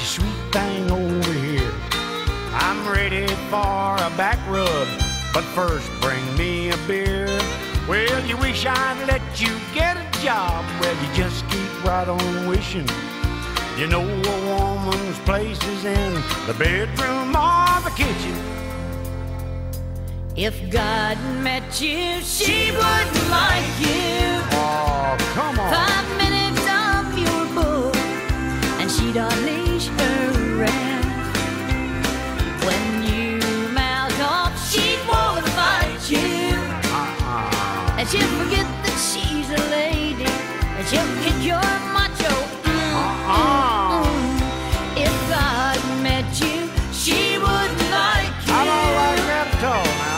sweet thing over here. I'm ready for a back rub, but first bring me a beer. Well, you wish I'd let you get a job. Well, you just keep right on wishing. You know a woman's place is in the bedroom or the kitchen. If God met you, she wouldn't like you. Oh, come on. 5 minutes of your book, and she'd unleash her wrath. When you mouth off, she'd want to fight you. And she'll forget that she's a lady, and she'll kick your macho. If God met you, she wouldn't like you. I don't like that at all now.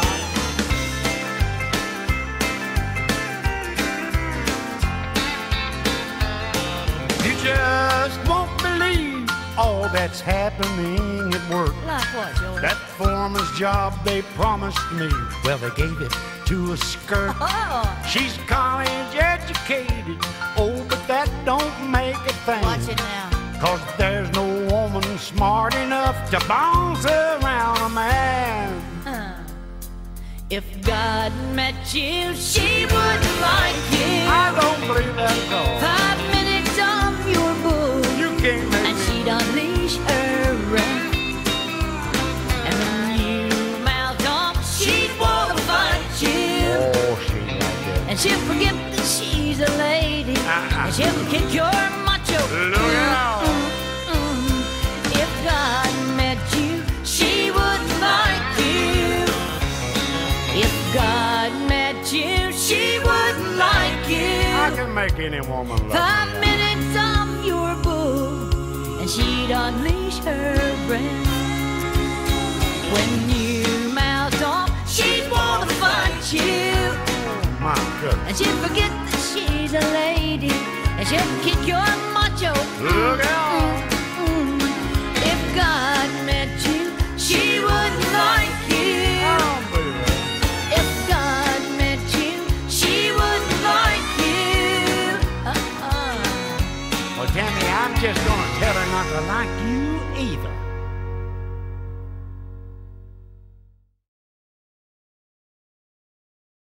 You just won't believe all that's happening at work. Like what, George? That foreman's job they promised me, well, they gave it to a skirt. Oh, She's college educated, oh, but that don't make a thing. watch it now. 'Cause there's no woman smart enough to bounce around a man. If God met you, she wouldn't like you. I don't believe that at all. 5 minutes of your book, You can't make and me. she'd unleash her wrath. And when you mouth off, she'd want to fight you. Oh, she like that. And she'll forget that she's a lady, and she'll kick your macho. Look out. If God met you, she wouldn't like you. If God met you, she wouldn't like you. I can make any woman love 5 me. minutes of your book, and she'd unleash her wrath. When you mouth off, she'd want to fight you. My goodness. And she'll forget that she's a lady, and she'll kick your macho. Look out. If God met you, she wouldn't like you. I don't believe that. If God met you, she wouldn't like you. Well, Tammy, I'm just gonna tell her not to like you either.